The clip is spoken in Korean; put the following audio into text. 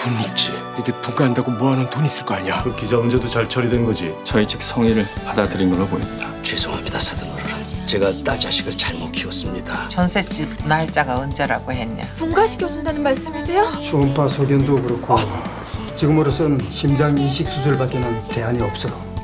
돈 있지. 니들 분가한다고 모아놓은 돈 있을 거 아니야. 그 기자 문제도 잘 처리된 거지. 저희 측 성의를 받아들인 걸로 보입니다. 죄송합니다, 사돈어른. 제가 딸 자식을 잘못 키웠습니다. 전셋집 날짜가 언제라고 했냐? 분가시켜준다는 말씀이세요? 초음파 소견도 그렇고 지금으로선 심장 이식 수술밖에는 대안이 없어.